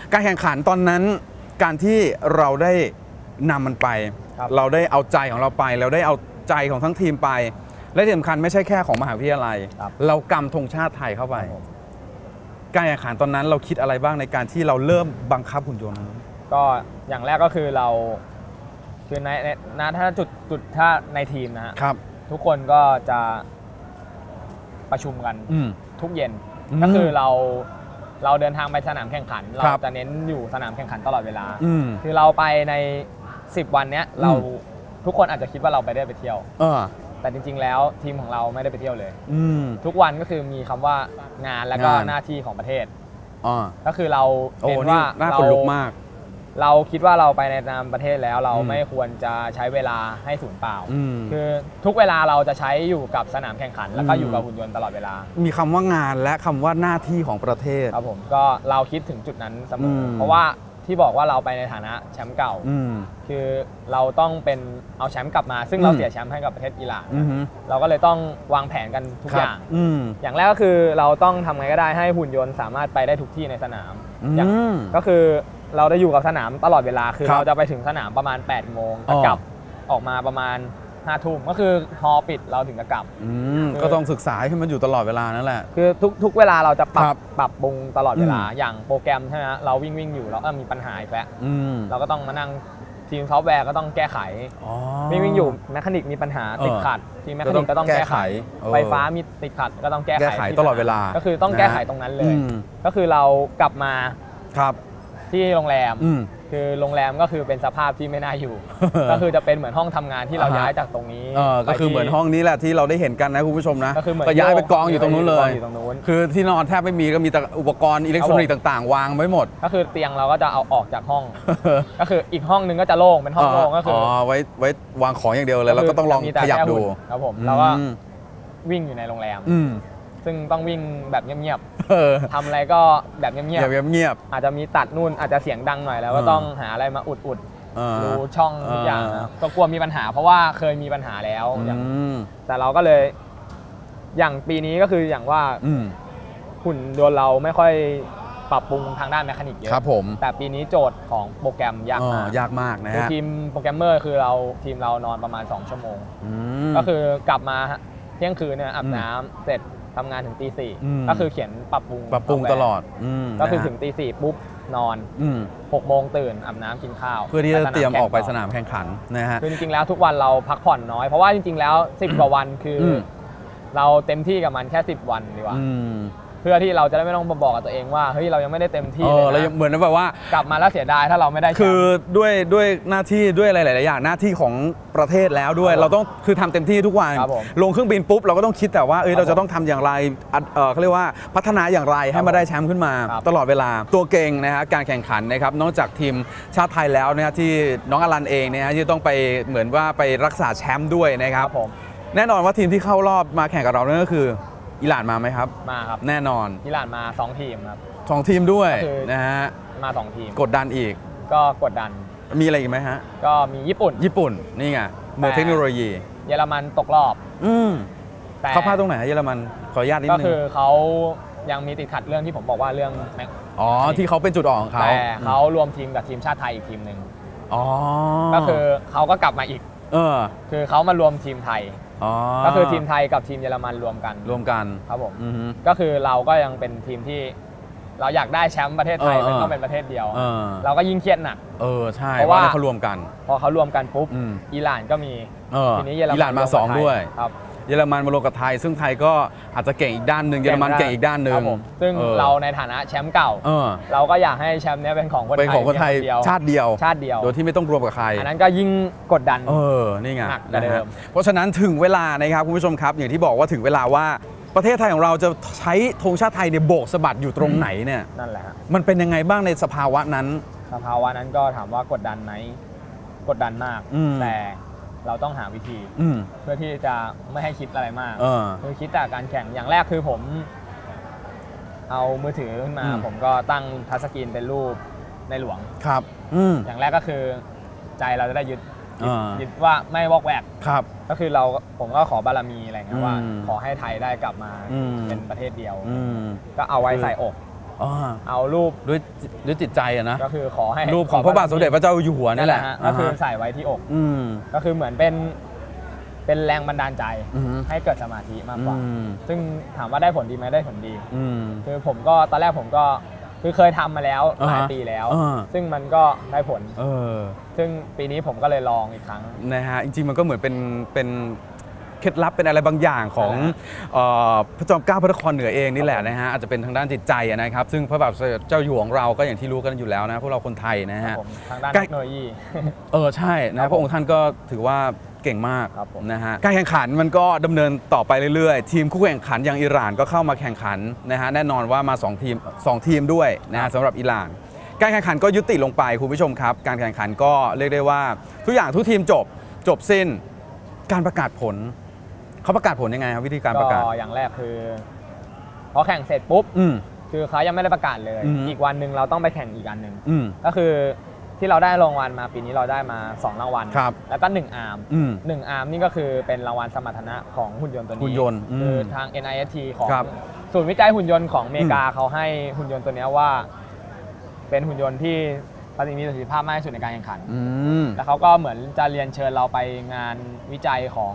การแข่งขันตอนนั้นการที่เราได้นำมันไปเราได้เอาใจของเราไปเราได้เอาใจของทั้งทีมไปและที่สำคัญไม่ใช่แค่ของมหาวิทยาลัยเรากำธงชาติไทยเข้าไปการแข่งขันตอนนั้นเราคิดอะไรบ้างในการที่เราเริ่มบังคับหุ่นยนต์ก็อย่างแรกก็คือเราคือในถ้าจุดถ้าในทีมนะฮะทุกคนก็จะประชุมกันทุกเย็นก็คือเราเดินทางไปสนามแข่งขันเราจะเน้นอยู่สนามแข่งขันตลอดเวลาคือเราไปใน10 วันนี้เราทุกคนอาจจะคิดว่าเราไปเที่ยวแต่จริงๆแล้วทีมของเราไม่ได้ไปเที่ยวเลยทุกวันก็คือมีคำว่างานแล้วก็หน้าที่ของประเทศก็คือเราเห็นว่าเราคิดว่าเราไปในนามประเทศแล้วเราไม่ควรจะใช้เวลาให้สูญเปล่าคือทุกเวลาเราจะใช้อยู่กับสนามแข่งขันแล้วก็อยู่กับหุ่นยนต์ตลอดเวลามีคำว่างานและคำว่าหน้าที่ของประเทศครับผมก็เราคิดถึงจุดนั้นเสมอเพราะว่าที่บอกว่าเราไปในฐานะแชมป์เก่าคือเราต้องเป็นเอาแชมป์กลับมาซึ่งเราเสียแชมป์ให้กับประเทศอิหร่านเราก็เลยต้องวางแผนกันทุกอย่างอย่างแรกก็คือเราต้องทำไงก็ได้ให้หุ่นยนต์สามารถไปได้ทุกที่ในสนามก็คือเราได้อยู่กับสนามตลอดเวลาคือเราจะไปถึงสนามประมาณ8 โมงกลับออกมาประมาณ5 ทุ่มก็คือฮอปิดเราถึงจะกลับก็ต้องศึกษาให้มันอยู่ตลอดเวลานั่นแหละคือทุกเวลาเราจะปรับปรุงตลอดเวลาอย่างโปรแกรมใช่ไหมเราวิ่งอยู่แล้วมีปัญหาอีกแล้วเราก็ต้องมานั่งทีมซอฟต์แวร์ก็ต้องแก้ไขวิ่งอยู่แมคานิกมีปัญหาติดขัดทีมแมคานิกก็ต้องแก้ไขไฟฟ้ามีติดขัดก็ต้องแก้ไขตลอดเวลาก็คือต้องแก้ไขตรงนั้นเลยก็คือเรากลับมาที่โรงแรมคือโรงแรมก็คือเป็นสภาพที่ไม่น่าอยู่ก็คือจะเป็นเหมือนห้องทำงานที่เราย้ายจากตรงนี้ก็คือเหมือนห้องนี้แหละที่เราได้เห็นกันนะคุณผู้ชมนะก็ย้ายไปกองอยู่ตรงนู้นเลยคือที่นอนแทบไม่มีก็มีแต่อุปกรณ์อิเล็กทรอนิกส์ต่างๆวางไว้หมดก็คือเตียงเราก็จะเอาออกจากห้องก็คืออีกห้องนึงก็จะโล่งเป็นห้องโล่งก็คือไว้วางของอย่างเดียวเลยแล้วก็ต้องลองขยับดูครับผมแล้วก็วิ่งอยู่ในโรงแรมซึ่งต้องวิ่งแบบเงียบๆทำอะไรก็แบบเงียบอาจจะมีตัดนู่นอาจจะเสียงดังหน่อยแล้วก็ต้องหาอะไรมาอุดดูช่องทุกอย่างก็กลัวมีปัญหาเพราะว่าเคยมีปัญหาแล้วแต่เราก็เลยอย่างปีนี้ก็คืออย่างว่าหุ่นยนต์เราไม่ค่อยปรับปรุงทางด้านแมคานิกเยอะครับผมแต่ปีนี้โจทย์ของโปรแกรมยากมากนะฮะทีมโปรแกรมเมอร์คือทีมเรานอนประมาณ2 ชั่วโมงก็คือกลับมาเที่ยงคืนเนี่ยอาบน้ำเสร็จทำงานถึงตี 4ก็คือเขียนปรับปรุงตลอดก็คือถึงตี 4ปุ๊บนอน6 โมงตื่นอาบน้ำกินข้าวเพื่อที่จะเตรียมออกไปสนามแข่งขันนะฮะคือจริงๆแล้วทุกวันเราพักผ่อนน้อยเพราะว่าจริงๆแล้ว10 กว่าวันคือเราเต็มที่กับมันแค่10 วันดีกว่าเพื่อที่เราจะได้ไม่ต้องบอกกับตัวเองว่าเฮ้ยเรายังไม่ได้เต็มที่เลยเราเหมือนแบบว่ากลับมาแล้วเสียดายถ้าเราไม่ได้คือด้วยหน้าที่ด้วยอะไรหลายๆอย่างหน้าที่ของประเทศแล้วด้วยเราต้องคือทำเต็มที่ทุกวันลงเครื่องบินปุ๊บเราก็ต้องคิดแต่ว่าเราจะต้องทำอย่างไรเขาเรียกว่าพัฒนาอย่างไรให้มาได้แชมป์ขึ้นมาตลอดเวลาตัวเก่งนะฮะการแข่งขันนะครับนอกจากทีมชาติไทยแล้วนะฮะที่น้องอลันเองนะฮะที่ต้องไปเหมือนว่าไปรักษาแชมป์ด้วยนะครับแน่นอนว่าทีมที่เข้ารอบมาแข่งกับเรานั่นก็คืออิหร่านมาไหมครับมาครับแน่นอนอิหร่านมา2 ทีมครับ 2 ทีมด้วยนะฮะมา2 ทีมกดดันอีกก็กดดันมีอะไรอีกไหมฮะก็มีญี่ปุ่นนี่ไงเมืองเทคโนโลยีเยอรมันตกรอบแต่เขาพลาดตรงไหนเยอรมันขออนุญาตนิดนึงก็คือเขายังมีติดขัดเรื่องที่ผมบอกว่าเรื่องที่เขาเป็นจุดอ่อนของเขาแต่เขารวมทีมกับทีมชาติไทยอีกทีมหนึ่งก็คือเขาก็กลับมาอีกคือเขามารวมทีมไทยก็คือทีมไทยกับทีมเยอรมันรวมกันครับผมก็คือเราก็ยังเป็นทีมที่เราอยากได้แชมป์ประเทศไทยมันต้องเป็นประเทศเดียวเราก็ยิ่งเครียดหนักใช่เพราะว่าเขารวมกันพอเขารวมกันปุ๊บอิหร่านก็มีทีนี้อิหร่านมา2ด้วยเยอรมันมาลงกับไทยซึ่งไทยก็อาจจะเก่งอีกด้านหนึ่งเยอรมันเก่งอีกด้านหนึ่งซึ่งเราในฐานะแชมป์เก่าเราก็อยากให้แชมป์นี้เป็นของคนไทยชาติเดียวโดยที่ไม่ต้องรวมกับใครอันนั้นก็ยิ่งกดดันนี่ไงเพราะฉะนั้นถึงเวลานะครับคุณผู้ชมครับอย่างที่บอกว่าถึงเวลาว่าประเทศไทยของเราจะใช้ธงชาติไทยเนี่ยโบกสะบัดอยู่ตรงไหนเนี่ยนั่นแหละมันเป็นยังไงบ้างในสภาวะนั้นก็ถามว่ากดดันไหมกดดันมากแต่เราต้องหาวิธีเพื่อที่จะไม่ให้คิดอะไรมากคือคิดแต่การแข่งอย่างแรกคือผมเอามือถือขึ้นมาผมก็ตั้งทัชสกรีนเป็นรูปในหลวงครับอย่างแรกก็คือใจเราจะได้ยึดว่าไม่วอกแวกก็คือผมก็ขอบารมีอะไรเงี้ยว่าขอให้ไทยได้กลับมาเป็นประเทศเดียวก็เอาไว้ใส่อกเอารูปด้วยจิตใจอะนะก็คือขอให้รูปของพระบาทสมเด็จพระเจ้าอยู่หัวนี่แหละก็คือใส่ไว้ที่อกก็คือเหมือนเป็นแรงบันดาลใจให้เกิดสมาธิมากกว่าซึ่งถามว่าได้ผลดีไหมได้ผลดีคือผมก็ตอนแรกผมก็คือเคยทำมาแล้วหลายปีแล้วซึ่งมันก็ได้ผลซึ่งปีนี้ผมก็เลยลองอีกครั้งนะฮะจริงๆมันก็เหมือนเป็นเคล็ดลับเป็นอะไรบางอย่างของพระจอมเกล้าพระนครเหนือเองนี่แหละนะฮะอาจจะเป็นทางด้านจิตใจนะครับซึ่งพระบาทสมเด็จเจ้าอยู่หัวของเราก็อย่างที่รู้กันอยู่แล้วนะพวกเราคนไทยนะฮะทางด้านเทคโนโลยีใช่นะพระองค์ท่านก็ถือว่าเก่งมากนะฮะการแข่งขันมันก็ดำเนินต่อไปเรื่อยๆทีมคู่แข่งขันอย่างอิหร่านก็เข้ามาแข่งขันนะฮะแน่นอนว่ามา2 ทีมด้วยนะฮะสำหรับอิหร่านการแข่งขันก็ยุติลงไปคุณผู้ชมครับการแข่งขันก็เรียกได้ว่าทุกทีมจบสิ้นการประกาศผลเขาประกาศผลยังไงครับวิธีการประกาศอย่างแรกคือพอแข่งเสร็จปุ๊บคือเขายังไม่ได้ประกาศเลยอีกวันหนึ่งเราต้องไปแข่งอีกอันหนึ่งก็คือที่เราได้รางวัลมาปีนี้เราได้มา2รางวัลแล้วก็1อาร์ม1อาร์มนี่ก็คือเป็นรางวัลสมรรถนะของหุ่นยนต์ตัวนี้คือทาง NIST ของศูนย์วิจัยหุ่นยนต์ของอเมริกาเขาให้หุ่นยนต์ตัวนี้ว่าเป็นหุ่นยนต์ที่มีประสิทธิภาพมากที่สุดในการแข่งขันแล้วเขาก็เหมือนจะเรียนเชิญเราไปงานวิจัยของ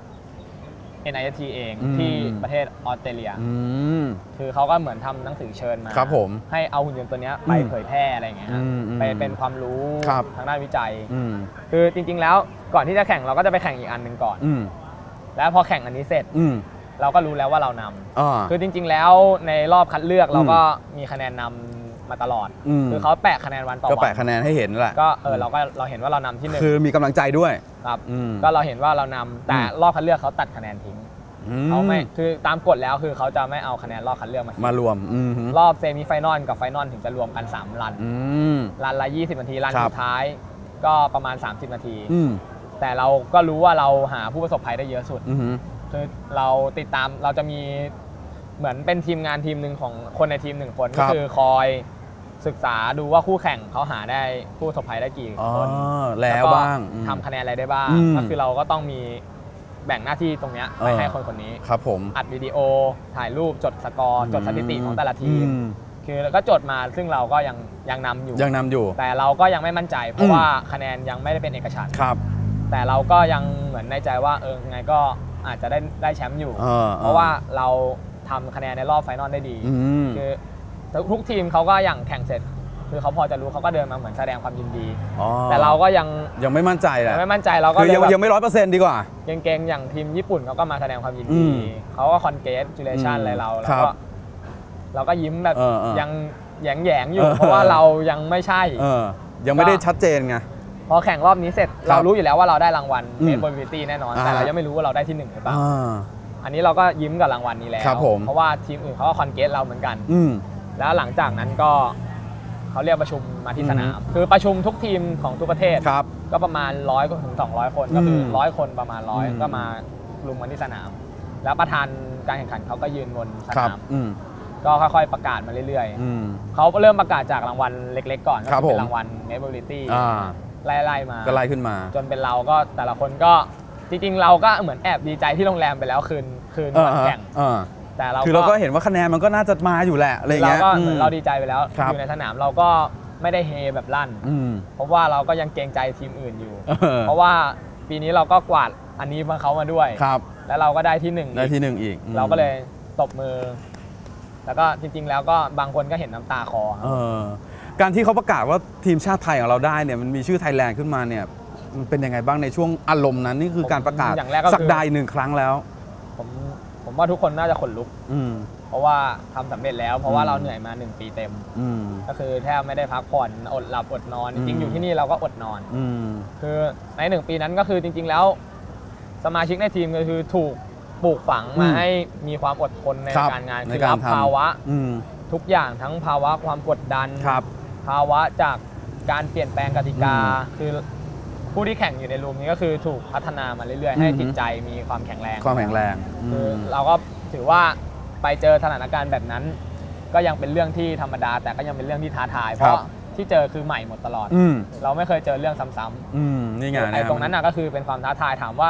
NIST เองที่ประเทศออสเตรเลียคือเขาก็เหมือนทำหนังสือเชิญมาให้เอาหุ่นยนต์ตัวนี้ไปเผยแพร่อะไรอย่างเงี้ยไปเป็นความรู้ทางด้านวิจัยคือจริงๆแล้วก่อนที่จะแข่งเราก็จะไปแข่งอีกอันหนึ่งก่อนแล้วพอแข่งอันนี้เสร็จเราก็รู้แล้วว่าเรานำคือจริงๆแล้วในรอบคัดเลือกเราก็มีคะแนนนำมาตลอดคือเขาแปะคะแนนวันต่อวันก็แปะคะแนนให้เห็นแหละก็เราเห็นว่าเรานำที่1 คือมีกำลังใจด้วยครับก็เราเห็นว่าเรานำแต่รอบคัดเลือกเขาตัดคะแนนทิ้งเขาไม่คือตามกฎแล้วคือเขาจะไม่เอาคะแนนรอบคัดเลือกมารวมรอบเซมิไฟนอลกับไฟนอลถึงจะรวมกัน3รันละ20 นาทีรันสุดท้ายก็ประมาณ30 นาทีแต่เราก็รู้ว่าเราหาผู้ประสบภัยได้เยอะสุดคือเราติดตามเราจะมีเหมือนเป็นทีมงานทีมหนึ่งของคนในทีม1 คนก็คือคอยศึกษาดูว่าคู่แข่งเขาหาได้ผู้ประสบภัยได้กี่คนแล้วบ้างทำคะแนนอะไรได้บ้างก็คือเราก็ต้องมีแบ่งหน้าที่ตรงนี้ไปให้คนนี้ครับผมอัดวิดีโอถ่ายรูปจดสกอร์จดสถิติของแต่ละทีมคือแล้วก็จดมาซึ่งเราก็ยังนำอยู่แต่เราก็ยังไม่มั่นใจเพราะว่าคะแนนยังไม่ได้เป็นเอกฉันท์แต่เราก็ยังเหมือนในใจว่าไงก็อาจจะได้แชมป์อยู่เพราะว่าเราทำคะแนนในรอบไฟนอลได้ดีคือทุกทีมเขาก็อย่างแข่งเสร็จคือเขาพอจะรู้เขาก็เดินมาเหมือนแสดงความยินดีแต่เราก็ยังไม่มั่นใจแหละไม่มั่นใจเราก็คือยังไม่100%ดีกว่าเก่งๆอย่างทีมญี่ปุ่นเขาก็มาแสดงความยินดีเขาก็คอนเกรจูเลชั่นอะไรเราก็ยิ้มแบบยังแหยงอยู่เพราะว่าเรายังไม่ใช่ยังไม่ได้ชัดเจนไงพอแข่งรอบนี้เสร็จเรารู้อยู่แล้วว่าเราได้รางวัลเมดโบลิตี้แน่นอนแต่เรายังไม่รู้ว่าเราได้ที่1หรือเปล่าอันนี้เราก็ยิ้มกับรางวัลนี้แล้วเพราะว่าทีมอื่นเขาก็คอนเกรเราเหมือนกันแล้วหลังจากนั้นก็เขาเรียกประชุมมาที่สนามคือประชุมทุกทีมของทุกประเทศก็ประมาณ100 ถึง 200 คนก็คือ100 คนประมาณ100ก็มารุมกันที่สนามแล้วประธานการแข่งขันเขาก็ยืนบนสนามก็ค่อยๆประกาศมาเรื่อยๆเขาเริ่มประกาศจากรางวัลเล็กๆก่อนก็เป็นรางวัล Mobility ไล่มาก็ไล่ขึ้นมาจนเป็นเราก็แต่ละคนก็จริงๆเราก็เหมือนแอบดีใจที่โรงแรมไปแล้วคืนวันแข่งแต่คือเราก็เห็นว่าคะแนนมันก็น่าจะมาอยู่แหละอะไรเงี้ยเราก็เหมือนเราดีใจไปแล้วอยู่ในสนามเราก็ไม่ได้เฮแบบลั่นเพราะว่าเราก็ยังเกรงใจทีมอื่นอยู่เพราะว่าปีนี้เราก็กวาดอันนี้มาเขามาด้วยแล้วเราก็ได้ที่1 อีกเราก็เลยตบมือแล้วก็จริงๆแล้วก็บางคนก็เห็นน้ำตาคอการที่เขาประกาศว่าทีมชาติไทยของเราได้เนี่ยมันมีชื่อไทยแลนด์ขึ้นมาเนี่ยมันเป็นยังไงบ้างในช่วงอารมณ์นั้นนี่คือการประกาศสักดา1 ครั้งแล้วผมว่าทุกคนน่าจะขนลุกเพราะว่าทำสำเร็จแล้วเพราะว่าเราเหนื่อยมา1 ปีเต็มก็คือแทบไม่ได้พักผ่อนอดหลับอดนอนจริงๆอยู่ที่นี่เราก็อดนอนคือใน1 ปีนั้นก็คือจริงๆแล้วสมาชิกในทีมก็คือถูกปลูกฝังมาให้มีความอดทนในการงานคือรับภาวะทุกอย่างทั้งภาวะความกดดันภาวะจากการเปลี่ยนแปลงกติกาคือผู้ที่แข่งอยู่ในรูมนี้ก็คือถูกพัฒนามาเรื่อยๆให้จิตใจมีความแข็งแรงคือเราก็ถือว่าไปเจอสถานการณ์แบบนั้นก็ยังเป็นเรื่องที่ธรรมดาแต่ก็ยังเป็นเรื่องที่ท้าทายเพราะที่เจอคือใหม่หมดตลอดเราไม่เคยเจอเรื่องซ้ำๆนี่ไงไอ้ตรงนั้นก็คือเป็นความท้าทายถามว่า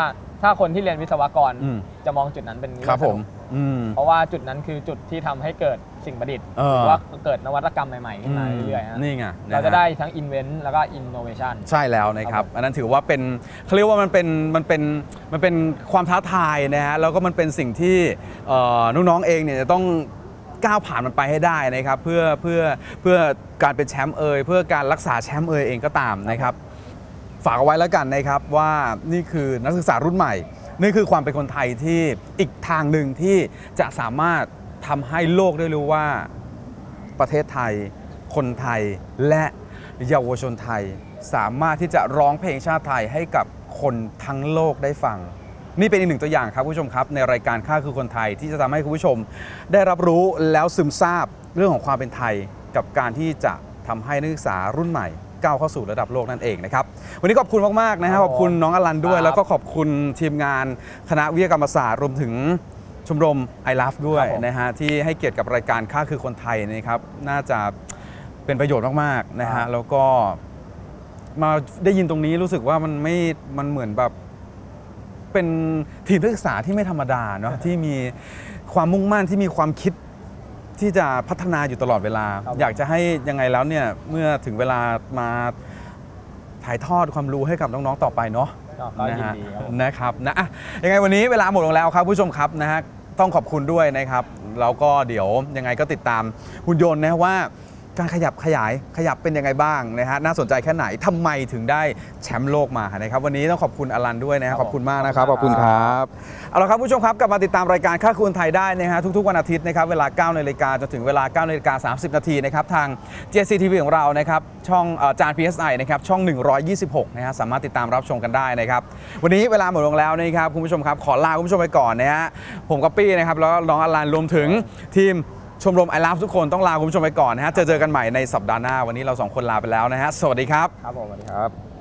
ถ้าคนที่เรียนวิศวกรจะมองจุดนั้นเป็นครับผมเพราะว่าจุดนั้นคือจุดที่ทำให้เกิดสิ่งประดิษฐ์หรือว่าเกิดนวัตกรรมใหม่ๆขึ้นมาเรื่อยๆนี่ไงเราจะได้ทั้ง invent แล้วก็ innovation ใช่แล้วนะครับอันนั้นถือว่าเป็นเขาเรียกว่ามันเป็นความท้าทายนะฮะแล้วก็มันเป็นสิ่งที่น้องๆเองเนี่ยจะต้องก้าวผ่านมันไปให้ได้นะครับเพื่อการเป็นแชมป์เพื่อการรักษาแชมป์เองก็ตามนะครับฝากเอาไว้แล้วกันนะครับว่านี่คือนักศึกษารุ่นใหม่นี่คือความเป็นคนไทยที่อีกทางหนึ่งที่จะสามารถทำให้โลกได้รู้ว่าประเทศไทยคนไทยและเยาวชนไทยสามารถที่จะร้องเพลงชาติไทยให้กับคนทั้งโลกได้ฟังนี่เป็นอีกหนึ่งตัวอย่างครับผู้ชมครับในรายการข้าคือคนไทยที่จะทำให้คุณผู้ชมได้รับรู้แล้วซึมซาบเรื่องของความเป็นไทยกับการที่จะทำให้นักศึกษารุ่นใหม่ก้าวเข้าสู่ระดับโลกนั่นเองนะครับวันนี้ขอบคุณมากๆนะครับขอบคุณน้องอลันด้วยแล้วก็ขอบคุณทีมงานคณะวิทยากรรมศาสตร์รวมถึงชมรม I Love ด้วยนะฮะที่ให้เกียรติกับรายการข้าคือคนไทยนะครับน่าจะเป็นประโยชน์มากๆนะฮะแล้วก็มาได้ยินตรงนี้รู้สึกว่ามันเหมือนแบบเป็นทีมนักศึกษาที่ไม่ธรรมดาเนาะที่มีความมุ่งมั่นที่มีความคิดที่จะพัฒนาอยู่ตลอดเวลาอยากจะให้ยังไงแล้วเนี่ยเมื่อถึงเวลามาถ่ายทอดความรู้ให้กับน้องๆต่อไปเนาะนะครับนะยังไงวันนี้เวลาหมดลงแล้วครับผู้ชมครับนะฮะต้องขอบคุณด้วยนะครับแล้วก็เดี๋ยวยังไงก็ติดตามหุ่นยนต์นะว่าการขยับเป็นยังไงบ้างนะฮะน่าสนใจแค่ไหนทำไมถึงได้แชมป์โลกมานะครับวันนี้ต้องขอบคุณอลันด้วยนะขอบคุณมากนะครับขอบคุณครับเอาละครับผู้ชมครับกลับมาติดตามรายการข้าคือคนไทยได้นะฮะทุกๆวันอาทิตย์นะครับเวลา 9 นาฬิกาจนถึงเวลา 9 นาฬิกา 30 นาทีนะครับทาง JCTV ของเรานะครับช่องจาน PSI นะครับช่อง 126นะฮะสามารถติดตามรับชมกันได้นะครับวันนี้เวลาหมดลงแล้วนะครับคุณผู้ชมครับขอลาคุณผู้ชมไปก่อนนะฮะผมก๊อปปี้นะครับแล้วน้องอลันรวมถึงทีมชมรม I Love ทุกคนต้องลาคุณผู้ชมไปก่อนนะฮะเจอกันใหม่ในสัปดาห์หน้าวันนี้เรา2คนลาไปแล้วนะฮะสวัสดีครับครับผมสวัสดีครับ